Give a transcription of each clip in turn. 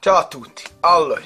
Ciao a tutti. Allora,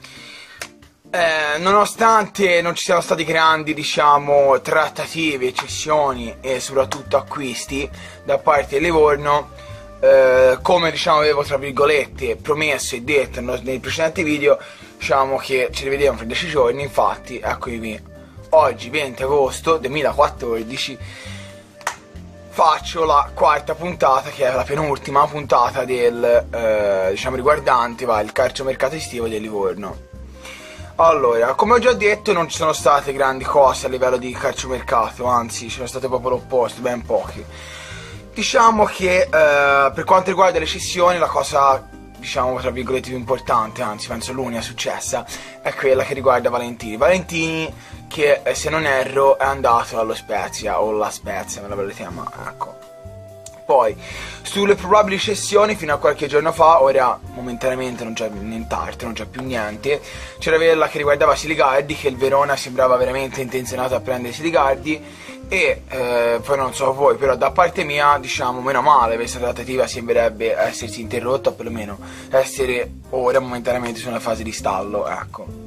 nonostante non ci siano stati grandi, diciamo, trattative, cessioni e soprattutto acquisti da parte di Livorno, come diciamo avevo tra virgolette promesso e detto nei precedenti video, diciamo che ci rivediamo fra 10 giorni. Infatti, eccomi qui, oggi 20 agosto 2014 faccio la quarta puntata, che è la penultima puntata del diciamo riguardante il calciomercato estivo di Livorno. Allora, come ho già detto, non ci sono state grandi cose a livello di calciomercato, anzi ci sono state proprio l'opposto, ben poche. Diciamo che per quanto riguarda le cessioni, la cosa, diciamo tra virgolette, più importante, anzi penso l'unica successa, è quella che riguarda Valentini, che se non erro è andato allo Spezia, o la Spezia, me la volete chiamare, ecco. Poi, sulle probabili cessioni, fino a qualche giorno fa, ora momentaneamente non c'è nient'altro, non c'è più niente, c'era quella che riguardava Siligardi, che il Verona sembrava veramente intenzionato a prendere Siligardi, e poi non so voi, però da parte mia, diciamo, meno male, questa trattativa sembrerebbe essersi interrotta, o perlomeno essere ora momentaneamente su una fase di stallo, ecco.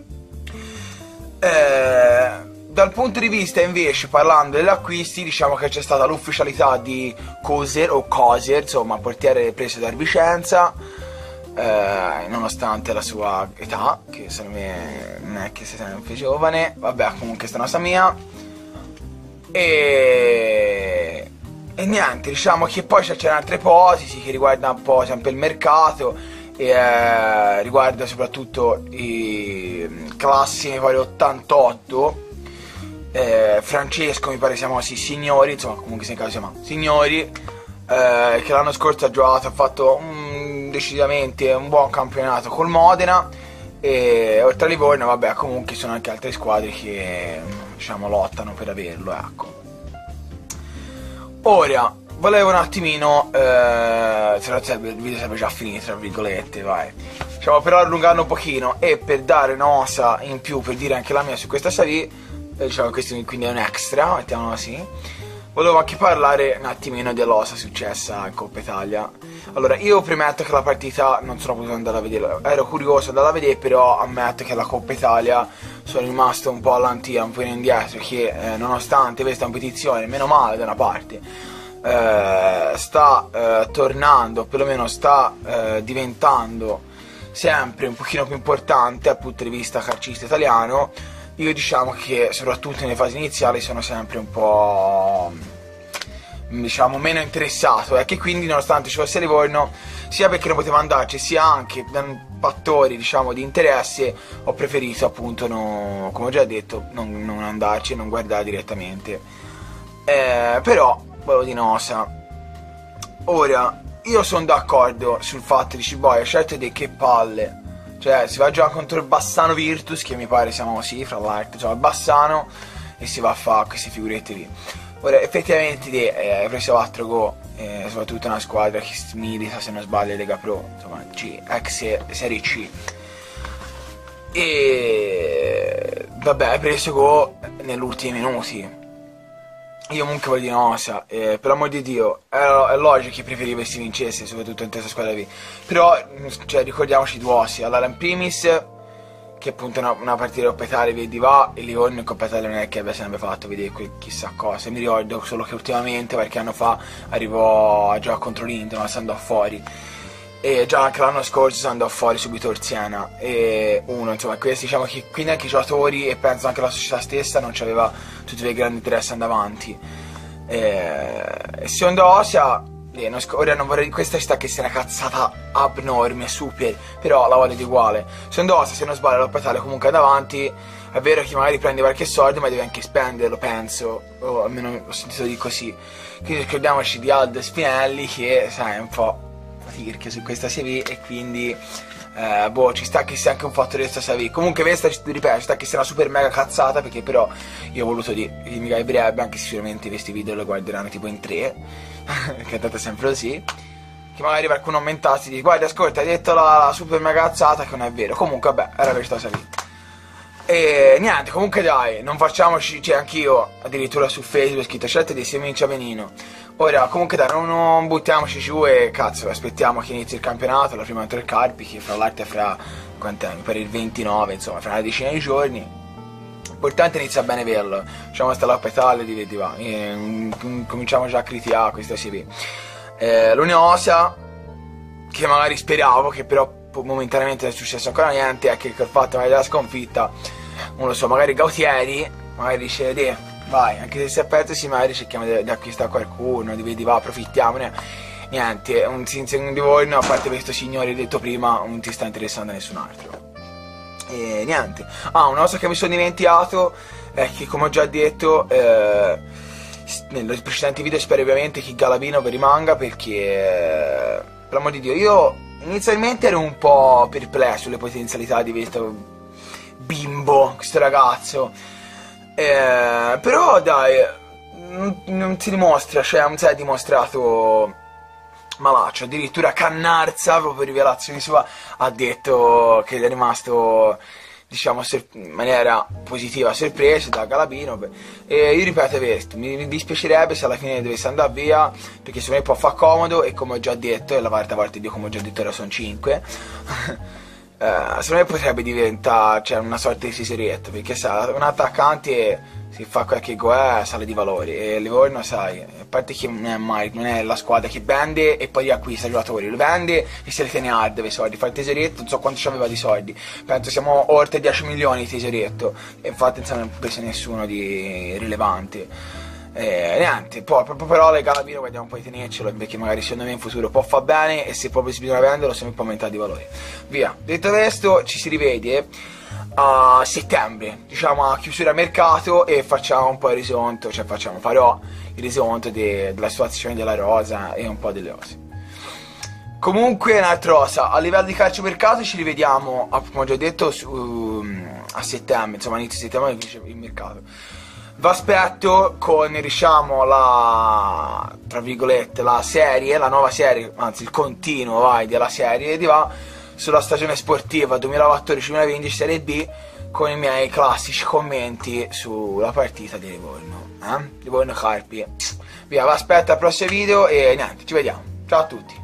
Dal punto di vista invece, parlando degli acquisti, diciamo che c'è stata l'ufficialità di Koser, insomma, portiere preso da Vicenza, nonostante la sua età, che secondo me non è che sia sempre giovane, vabbè, comunque sta cosa mia. E niente, diciamo che poi c'erano altre ipotesi che riguardano un po' sempre il mercato, e riguarda soprattutto i classi, mi pare 88, Francesco, mi pare siamo signori, insomma comunque se in caso siamo signori, che l'anno scorso ha giocato, ha fatto decisamente un buon campionato col Modena, e oltre a Livorno, vabbè, comunque sono anche altre squadre che, diciamo, lottano per averlo, ecco. Ora, volevo un attimino, il video sarebbe già finito, tra virgolette, vai. Diciamo, per allungarlo un pochino e per dare una mossa in più, per dire anche la mia su questa serie, diciamo che questo quindi è un extra, mettiamolo così. Volevo anche parlare un attimino dell'osa successa in Coppa Italia. Allora, io premetto che la partita non sono potuto andare a vedere, ero curioso di andare a vedere, però ammetto che la Coppa Italia sono rimasto un po' all'antia, un po' indietro, che nonostante questa competizione, meno male da una parte, sta tornando, perlomeno sta diventando sempre un pochino più importante dal punto di vista calcista italiano. Io diciamo che soprattutto nelle fasi iniziali sono sempre un po', diciamo, meno interessato, e che quindi nonostante ci fosse Livorno, sia perché non potevo andarci, sia anche da fattori, diciamo, di interesse, ho preferito appunto, come ho già detto, non andarci e non guardare direttamente. Però volevo dire nosa. Ora, io sono d'accordo sul fatto di Ciboia, certo, di che palle. Cioè, si va a giocare contro il Bassano Virtus, che mi pare siamo così, fra l'altro, cioè il Bassano, e si va a fare queste figurette lì. Ora, effettivamente, hai preso 4 gol, soprattutto una squadra che milita, se non sbaglio, Lega Pro, insomma, ex Serie C. E vabbè, hai preso gol negli ultimi minuti. Io comunque voglio dire una cosa, per l'amor di Dio, è logico che preferivo che si vincesse, soprattutto in questa squadra lì. Però, cioè, ricordiamoci due ossi. Allora, in primis, che appunto è una partita Coppa Italia, vedi va, e Livorno in Coppa Italia non è che abbia sempre fatto vedere chissà cosa. Mi ricordo solo che ultimamente, qualche anno fa, arrivò a giocare contro l'Inter, ma si andò fuori. E già anche l'anno scorso si andò fuori subito il Siena, e insomma, questi, diciamo che quindi anche i giocatori, e penso anche la società stessa, non c'aveva tutti i grandi interessi andare avanti. E secondo Osia, ora non vorrei, questa sta che sia una cazzata abnorme, super, però la voglio di uguale. Secondo Osia, se non sbaglio, la Italia comunque andava avanti. È vero che magari prendi qualche soldo, ma devi anche spenderlo, penso, o almeno ho sentito di così. Quindi ricordiamoci di Aldo Spinelli, che sai, è un po' tirchia su questa serie, e quindi ci sta che sia anche un fattore di questa serie. Comunque questa, ripeto, ci sta che sia una super mega cazzata, perché però io ho voluto dire mica è breve, anche sicuramente questi video lo guarderanno tipo in 3 che è andata sempre così, che magari qualcuno aumentasse e dice guarda, ascolta, hai detto la super mega cazzata, che non è vero. Comunque vabbè, era questa serie. E niente, comunque dai, non facciamoci, cioè anch'io addirittura su Facebook ho scritto scelte di Seminci Avenino. Ora, comunque dai, non buttiamoci giù e cazzo, aspettiamo che inizi il campionato, la prima contro il Carpi, che fra l'altro è fra, quant'è? Per il 29, insomma, fra una decina di giorni. L'importante è iniziare bene vederlo, facciamo sta loppa Italia di va, cominciamo già a criticare questa CV. L'Unione Osia, che magari speravo, che però momentaneamente non è successo ancora niente, è che col fatto magari della sconfitta, non lo so, magari Gautieri, magari dice, vai, anche se si è aperto, sì, magari cerchiamo di acquistare qualcuno, di va, approfittiamone. Niente, un Livorno, a parte questo signore detto prima, non ti sta interessando a nessun altro. E niente. Una cosa che mi sono dimenticato è che, come ho già detto nei precedenti video, spero ovviamente che Galabino rimanga, perché per l'amor di Dio, io inizialmente ero un po' perplesso sulle potenzialità di questo bimbo, questo ragazzo, però dai, non si dimostra, cioè non si è dimostrato malaccio, addirittura Cannarza, proprio per rivelazioni sua, ha detto che è rimasto, diciamo, in maniera positiva sorpreso da Galabino. E io ripeto questo, mi dispiacerebbe se alla fine dovesse andare via, perché secondo me può far comodo, e come ho già detto, e la quarta volta Dio, come ho già detto, ora sono 5. Secondo me potrebbe diventare, cioè, una sorta di Siserietto, perché sa, un attaccante si fa qualche gol, sale di valori, e Livorno, sai, a parte che non è la squadra che vende e poi riacquista giocatori, lo vende e se li tiene hard dei soldi, fa il tesorietto, non so quanto ci aveva di soldi, penso siamo oltre 10 milioni di tesorietto, e infatti non ne ha preso nessuno di rilevante. Niente, poi proprio però le Galabino vediamo un po' di tenercelo, perché magari secondo me in futuro può far bene, e se proprio si bisogna venderlo, se mi può aumentare di valore. Via, detto questo, ci si rivede a settembre, diciamo a chiusura mercato, e facciamo un po' il resoconto, cioè farò il resoconto della situazione della rosa e un po' delle cose. Comunque, un'altra cosa, a livello di calciomercato ci rivediamo, come ho già detto, a settembre, insomma inizio settembre il mercato. V'aspetto con, diciamo, tra virgolette, la serie, la nuova serie, anzi il continuo, vai, della serie di va sulla stagione sportiva 2014-2015 Serie B, con i miei classici commenti sulla partita di Livorno, Livorno Carpi. Via, vi aspetto al prossimo video e niente, ci vediamo. Ciao a tutti.